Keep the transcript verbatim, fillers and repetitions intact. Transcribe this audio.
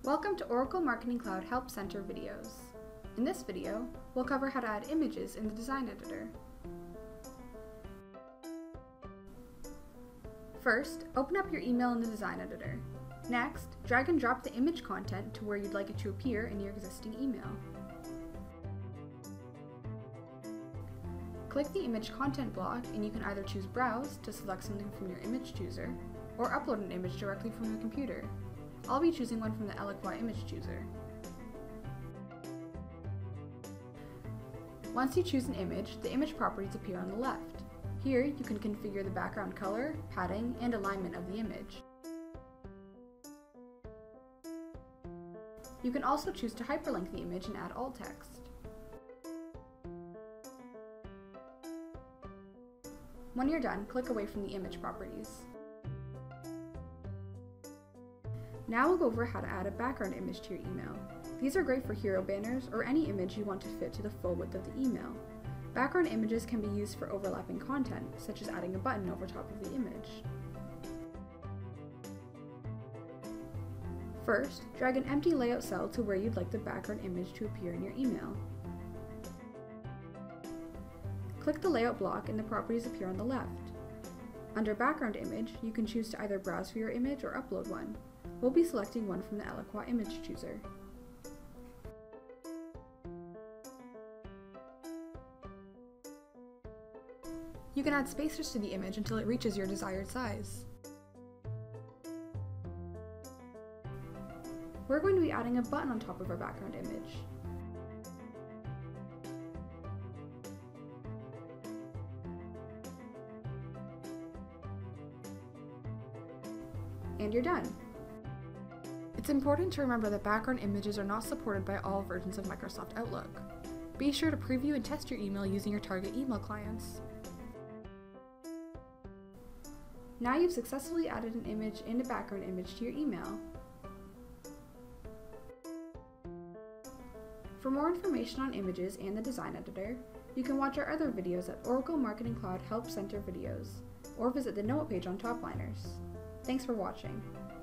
Welcome to Oracle Marketing Cloud Help Center videos. In this video, we'll cover how to add images in the design editor. First, open up your email in the design editor. Next, drag and drop the image content to where you'd like it to appear in your existing email. Click the image content block and you can either choose Browse to select something from your image chooser, or upload an image directly from your computer. I'll be choosing one from the Eloqua image chooser. Once you choose an image, the image properties appear on the left. Here, you can configure the background color, padding, and alignment of the image. You can also choose to hyperlink the image and add alt text. When you're done, click away from the image properties. Now we'll go over how to add a background image to your email. These are great for hero banners or any image you want to fit to the full width of the email. Background images can be used for overlapping content, such as adding a button over top of the image. First, drag an empty layout cell to where you'd like the background image to appear in your email. Click the layout block and the properties appear on the left. Under background image, you can choose to either browse for your image or upload one. We'll be selecting one from the Eloqua image chooser. You can add spacers to the image until it reaches your desired size. We're going to be adding a button on top of our background image. And you're done. It's important to remember that background images are not supported by all versions of Microsoft Outlook. Be sure to preview and test your email using your target email clients. Now you've successfully added an image and a background image to your email. For more information on images and the design editor, you can watch our other videos at Oracle Marketing Cloud Help Center videos, or visit the Note page on Topliners. Thanks for watching.